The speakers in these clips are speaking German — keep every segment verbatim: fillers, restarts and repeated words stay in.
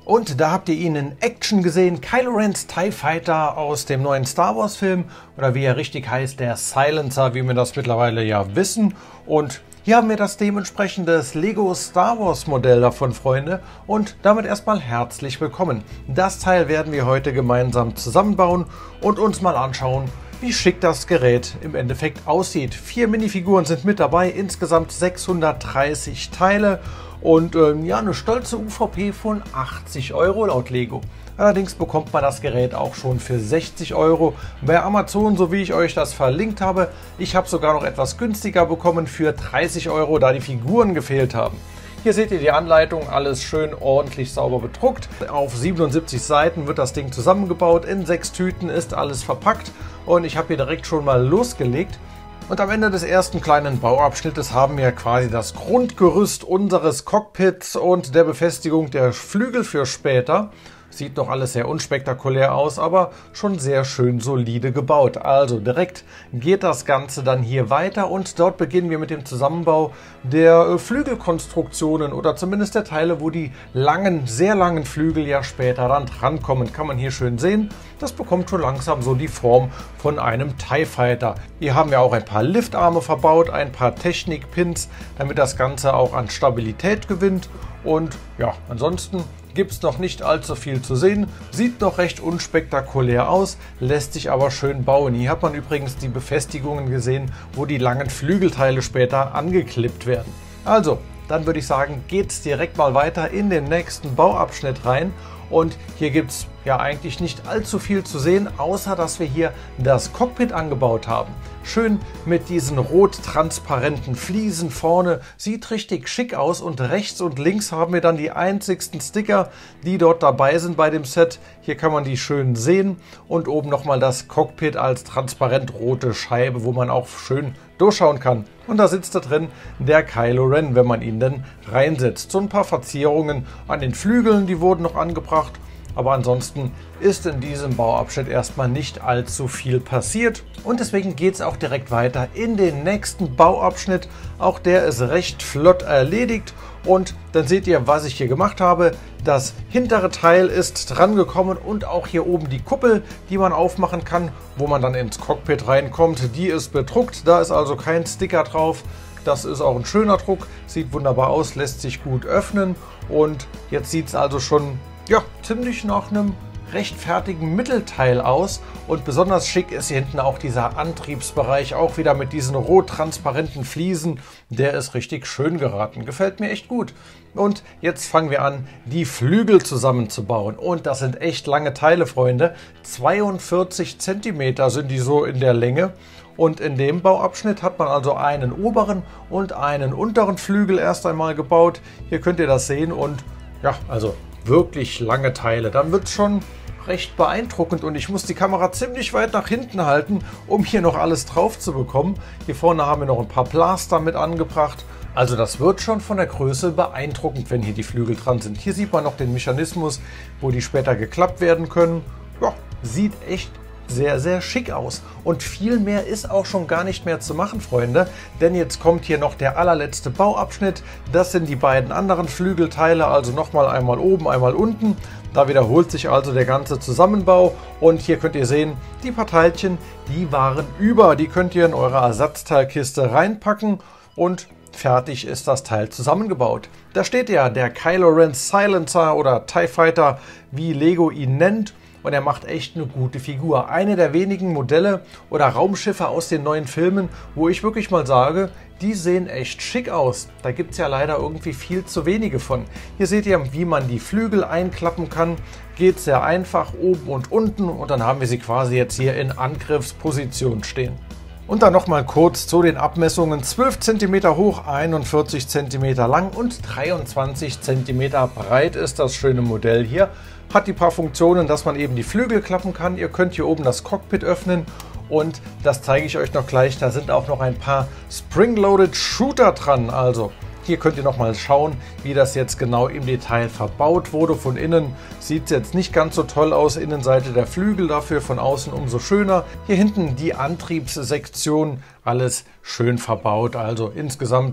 Und da habt ihr ihn in Action gesehen, Kylo Rens TIE Fighter aus dem neuen Star Wars Film, oder wie er richtig heißt, der Silencer, wie wir das mittlerweile ja wissen. Und hier haben wir das dementsprechende Lego Star Wars Modell davon, Freunde, und damit erstmal herzlich willkommen. Das Teil werden wir heute gemeinsam zusammenbauen und uns mal anschauen, wie schick das Gerät im Endeffekt aussieht. Vier Minifiguren sind mit dabei, insgesamt sechshundertdreißig Teile. Und ähm, ja, eine stolze U V P von achtzig Euro laut Lego. Allerdings bekommt man das Gerät auch schon für sechzig Euro bei Amazon, so wie ich euch das verlinkt habe. Ich habe sogar noch etwas günstiger bekommen für dreißig Euro, da die Figuren gefehlt haben. Hier seht ihr die Anleitung, alles schön ordentlich sauber bedruckt. Auf siebenundsiebzig Seiten wird das Ding zusammengebaut, in sechs Tüten ist alles verpackt und ich habe hier direkt schon mal losgelegt. Und am Ende des ersten kleinen Bauabschnittes haben wir quasi das Grundgerüst unseres Cockpits und der Befestigung der Flügel für später. Sieht noch alles sehr unspektakulär aus, aber schon sehr schön solide gebaut. Also direkt geht das Ganze dann hier weiter und dort beginnen wir mit dem Zusammenbau der Flügelkonstruktionen oder zumindest der Teile, wo die langen, sehr langen Flügel ja später dann drankommen. Kann man hier schön sehen. Das bekommt schon langsam so die Form von einem TIE Fighter. Hier haben wir auch ein paar Liftarme verbaut, ein paar Technikpins, damit das Ganze auch an Stabilität gewinnt. Und ja, ansonsten gibt es noch nicht allzu viel zu sehen, sieht noch recht unspektakulär aus, lässt sich aber schön bauen. Hier hat man übrigens die Befestigungen gesehen, wo die langen Flügelteile später angeklippt werden. Also, dann würde ich sagen, geht es direkt mal weiter in den nächsten Bauabschnitt rein. Und hier gibt es ja eigentlich nicht allzu viel zu sehen, außer dass wir hier das Cockpit angebaut haben. Schön mit diesen rot-transparenten Fliesen vorne, sieht richtig schick aus und rechts und links haben wir dann die einzigsten Sticker, die dort dabei sind bei dem Set. Hier kann man die schön sehen und oben nochmal das Cockpit als transparent rote Scheibe, wo man auch schön durchschauen kann. Und da sitzt da drin der Kylo Ren, wenn man ihn denn reinsetzt. So ein paar Verzierungen an den Flügeln, die wurden noch angebracht. Aber ansonsten ist in diesem Bauabschnitt erstmal nicht allzu viel passiert. Und deswegen geht es auch direkt weiter in den nächsten Bauabschnitt. Auch der ist recht flott erledigt. Und dann seht ihr, was ich hier gemacht habe. Das hintere Teil ist dran gekommen und auch hier oben die Kuppel, die man aufmachen kann, wo man dann ins Cockpit reinkommt. Die ist bedruckt, da ist also kein Sticker drauf. Das ist auch ein schöner Druck, sieht wunderbar aus, lässt sich gut öffnen. Und jetzt sieht es also schon ja, ziemlich nach einem recht fertigen Mittelteil aus. Und besonders schick ist hier hinten auch dieser Antriebsbereich, auch wieder mit diesen rot-transparenten Fliesen. Der ist richtig schön geraten, gefällt mir echt gut. Und jetzt fangen wir an, die Flügel zusammenzubauen. Und das sind echt lange Teile, Freunde. zweiundvierzig Zentimeter sind die so in der Länge. Und in dem Bauabschnitt hat man also einen oberen und einen unteren Flügel erst einmal gebaut. Hier könnt ihr das sehen und ja, also wirklich lange Teile. Dann wird es schon recht beeindruckend und ich muss die Kamera ziemlich weit nach hinten halten, um hier noch alles drauf zu bekommen. Hier vorne haben wir noch ein paar Blaster mit angebracht. Also das wird schon von der Größe beeindruckend, wenn hier die Flügel dran sind. Hier sieht man noch den Mechanismus, wo die später geklappt werden können. Ja, sieht echt sehr, sehr schick aus. Und viel mehr ist auch schon gar nicht mehr zu machen, Freunde. Denn jetzt kommt hier noch der allerletzte Bauabschnitt. Das sind die beiden anderen Flügelteile, also nochmal einmal oben, einmal unten. Da wiederholt sich also der ganze Zusammenbau. Und hier könnt ihr sehen, die paar Teilchen, die waren über. Die könnt ihr in eure Ersatzteilkiste reinpacken und fertig ist das Teil zusammengebaut. Da steht ja der Kylo Ren Silencer oder TIE Fighter, wie Lego ihn nennt. Und er macht echt eine gute Figur. Eine der wenigen Modelle oder Raumschiffe aus den neuen Filmen, wo ich wirklich mal sage, die sehen echt schick aus. Da gibt es ja leider irgendwie viel zu wenige von. Hier seht ihr, wie man die Flügel einklappen kann. Geht sehr einfach, oben und unten. Und dann haben wir sie quasi jetzt hier in Angriffsposition stehen. Und dann nochmal kurz zu den Abmessungen. zwölf Zentimeter hoch, einundvierzig Zentimeter lang und dreiundzwanzig Zentimeter breit ist das schöne Modell hier. Hat die paar Funktionen, dass man eben die Flügel klappen kann. Ihr könnt hier oben das Cockpit öffnen und das zeige ich euch noch gleich. Da sind auch noch ein paar Spring-Loaded Shooter dran. Also hier könnt ihr noch mal schauen, wie das jetzt genau im Detail verbaut wurde. Von innen sieht es jetzt nicht ganz so toll aus. Innenseite der Flügel, dafür von außen umso schöner. Hier hinten die Antriebssektion, alles schön verbaut. Also insgesamt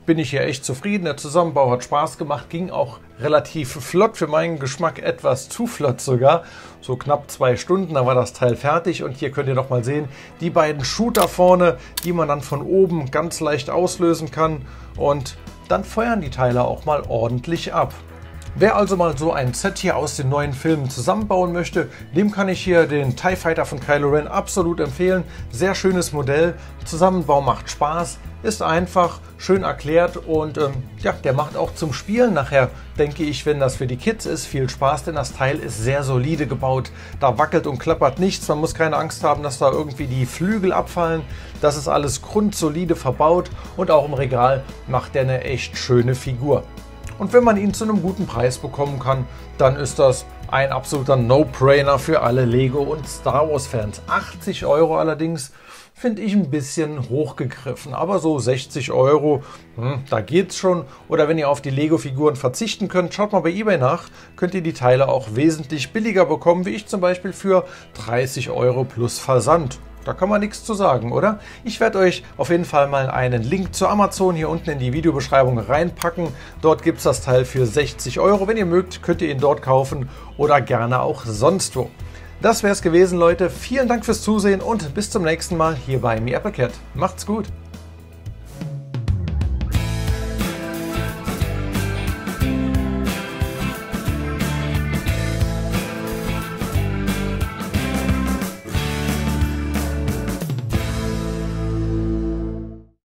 bin ich hier echt zufrieden. Der Zusammenbau hat Spaß gemacht, ging auch relativ flott, für meinen Geschmack etwas zu flott sogar. So knapp zwei Stunden, da war das Teil fertig und hier könnt ihr noch mal sehen, die beiden Shooter vorne, die man dann von oben ganz leicht auslösen kann und dann feuern die Teile auch mal ordentlich ab. Wer also mal so ein Set hier aus den neuen Filmen zusammenbauen möchte, dem kann ich hier den TIE Fighter von Kylo Ren absolut empfehlen. Sehr schönes Modell, Zusammenbau macht Spaß, ist einfach, schön erklärt und ähm, ja, der macht auch zum Spielen nachher, denke ich, wenn das für die Kids ist, viel Spaß, denn das Teil ist sehr solide gebaut. Da wackelt und klappert nichts, man muss keine Angst haben, dass da irgendwie die Flügel abfallen. Das ist alles grundsolide verbaut und auch im Regal macht der eine echt schöne Figur. Und wenn man ihn zu einem guten Preis bekommen kann, dann ist das ein absoluter No-Brainer für alle Lego- und Star Wars-Fans. achtzig Euro allerdings finde ich ein bisschen hochgegriffen, aber so sechzig Euro, hm, da geht's schon. Oder wenn ihr auf die Lego-Figuren verzichten könnt, schaut mal bei eBay nach, könnt ihr die Teile auch wesentlich billiger bekommen, wie ich zum Beispiel für dreißig Euro plus Versand. Da kann man nichts zu sagen, oder? Ich werde euch auf jeden Fall mal einen Link zu Amazon hier unten in die Videobeschreibung reinpacken. Dort gibt es das Teil für sechzig Euro. Wenn ihr mögt, könnt ihr ihn dort kaufen oder gerne auch sonst wo. Das wäre es gewesen, Leute. Vielen Dank fürs Zusehen und bis zum nächsten Mal hier bei MeAppleCat. Macht's gut!